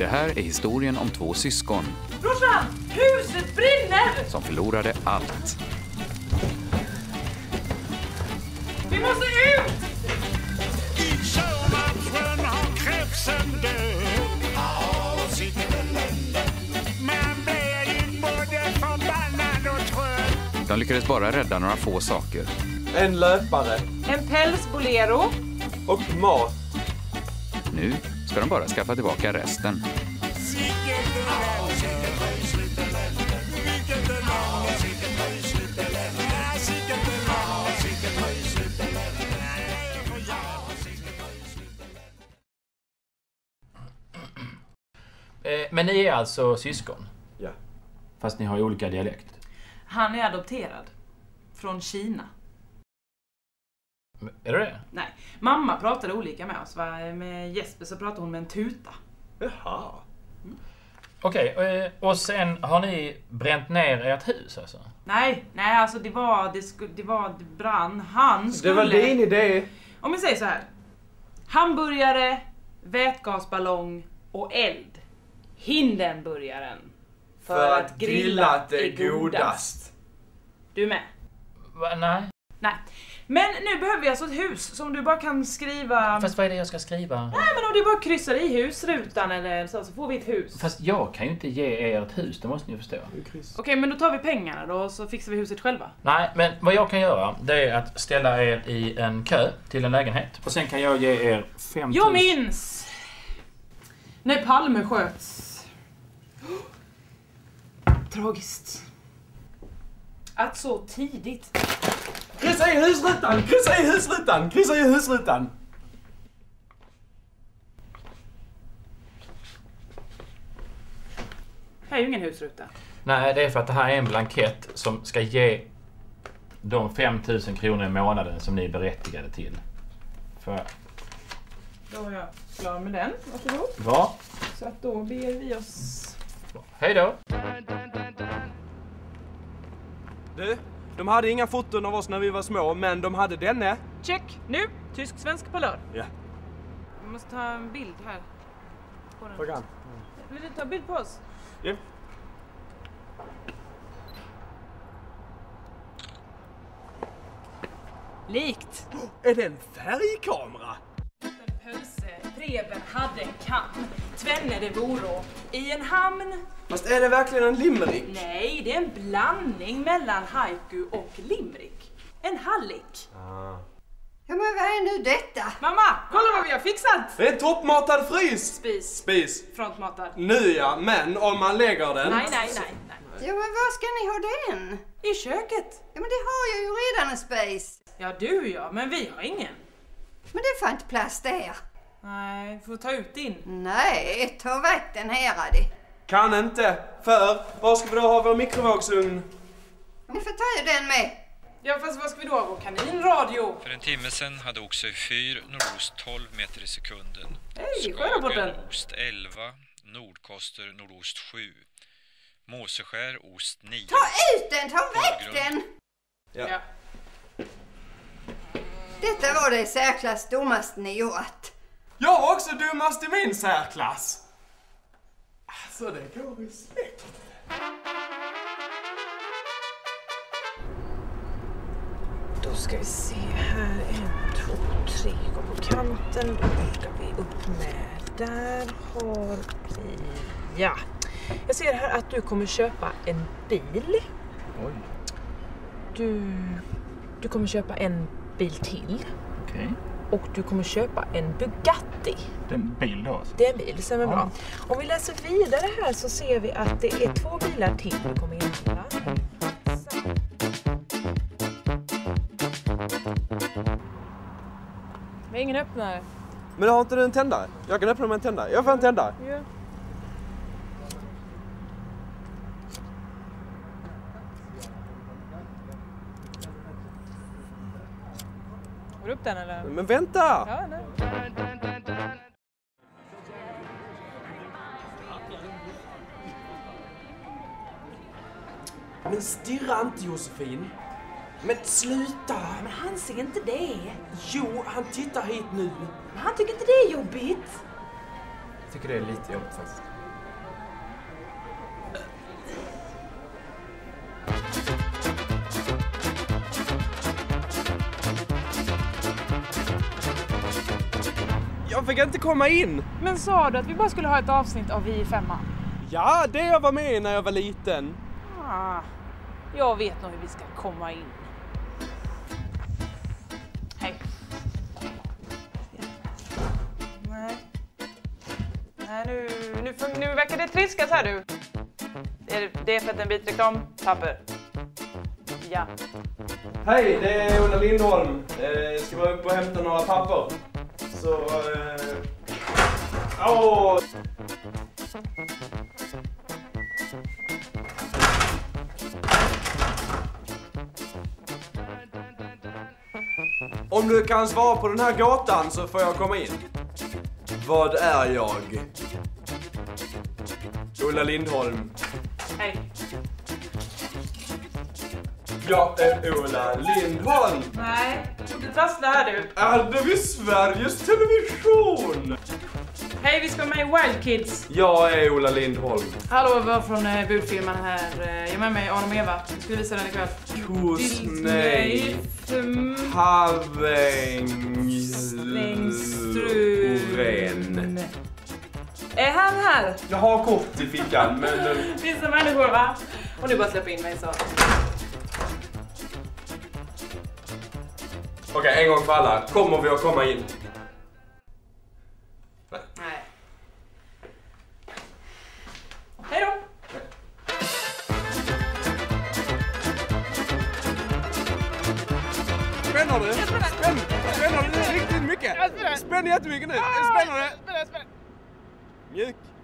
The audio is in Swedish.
Det här är historien om två syskon. Brorsan! Huset brinner! Som förlorade allt. Vi måste ut! De lyckades bara rädda några få saker. En löpare. En pälsbolero. Och mat. Nu ska de bara skaffa tillbaka resten. Men ni är alltså syskon? Ja. Fast ni har olika dialekt? Han är adopterad. Från Kina. Är det? Nej, mamma pratade olika med oss. Va? Med Jesper så pratade hon med en tuta. Jaha. Okej, och sen har ni bränt ner ert hus alltså? Nej, alltså det brann. Han skulle... Det var din idé. Om vi säger så här. Hamburgare, vätgasballong och eld. Hindenburgaren. För att grillat är godast. Du är med? Va, nej. Nej. Men nu behöver vi alltså ett hus som du bara kan skriva... Fast vad är det jag ska skriva? Nej, men om du bara kryssar i husrutan eller så får vi ett hus. Fast jag kan ju inte ge er ett hus, det måste ni förstå. Okej, men då tar vi pengarna då och så fixar vi huset själva. Nej, men vad jag kan göra det är att ställa er i en kö till en lägenhet. Och sen kan jag ge er 5 000... Jag minns! När Palme sköts. Tragiskt. Att så tidigt... Kryssa i husrutan! Kryssa i husrutan! Kryssa i husrutan! Här är ju ingen husruta. Nej, det är för att det här är en blankett som ska ge de 5 000 kronor i månaden som ni är berättigade till. För... Då är jag klar med den. Varsågod. Bra. Så att då ber vi oss... Hej då! Du, de hade inga foton av oss när vi var små, men de hade denne. Check! Nu! Tysk-svensk palör. Ja. Vi måste ta en bild här. På den. Program. Vill du ta bild på oss? Ja. Likt! Är det en färgkamera? Pölse-Preben hade en kam. Tvenne det voro i en hamn. Fast är det verkligen en limerick? Nej, det är en blandning mellan haiku och limerick. En hallick. Ja, men vad är nu detta? Mamma, kolla vad vi har fixat! Det är en toppmatad frys! Spis. Frontmatad. Nu ja, men om man lägger den... Nej. Ja, men var ska ni ha den? I köket. Ja, men det har jag ju redan en space. Ja, du ja, men vi har ingen. Men det får inte plats där. Nej, får ta ut din. Nej, ta väck den här, Adi. Kan inte, för var ska vi då ha vår mikrovågsugn? Ni får ta ju den med. Ja, fast vad ska vi då ha vår kaninradio? För en timme sedan hade Oxö 4 nordost 12 meter i sekunden. Hej, sjörapporten. Ost 11, Nordkoster nordost 7. Måseskär ost 9. Ta ut den, ta väck den! Ja. Detta var det i särklass dummaste ni gjort. Jag var också dummast i min särklass. Alltså, det går i släkt. Då ska vi se här. 1, 2, 3. Gå på kanten. Då ska vi upp med. Där har vi... Ja. Jag ser här att du kommer köpa en bil. Oj. Du kommer köpa en bil till. Okej. Och du kommer köpa en Bugatti. Det är en bil då alltså. Det är en bil, det stämmer bra. Om vi läser vidare här så ser vi att det är 2 bilar till du kommer inhandla. Vi har ingen öppnare. Men har inte du en tändare? Jag kan öppna med en tändare. Jag får en tändare. Ja. Har du upp den eller? Men vänta! Ja, nej. Men stirra inte, Josefin. Men sluta! Men han ser inte det. Jo, han tittar hit nu. Men han tycker inte det är jobbigt. Jag tycker det är lite jobbigt faktiskt. Jag fick inte komma in. Men sa du att vi bara skulle ha ett avsnitt av Vi i femman? Ja, det jag var med när jag var liten. Jag vet nog hur vi ska komma in. Hej. Nej, nu verkar det triskas här du. Det är för att en bit reklampapper. Ja. Hej, det är Ulla Lindholm. Ska vara uppe och hämta några papper. Så... Om du kan svara på den här gåtan så får jag komma in. Vad är jag? Ulla Lindholm. Hej. Jag är Ulla Lindholm. Nej, du trasslar här du. Är det vid Sveriges Television? Hej, vi ska med i Wild Kids. Jag är Ulla Lindholm. Hallå, vi var från budfilmen här. Jag är med mig Adam och Eva. Vi ska visa den ikväll. Disney. Harvängsoren. Är han här? Jag har kort i fickan, men... Finns det människor, va? Och nu bara släppa in mig så. Okej, en gång för alla. Kommer vi att komma in? Nej. Hej då! Spänner du? Spänner du riktigt mycket? Spänner jättemycket nu. Spänner du? Mjuk.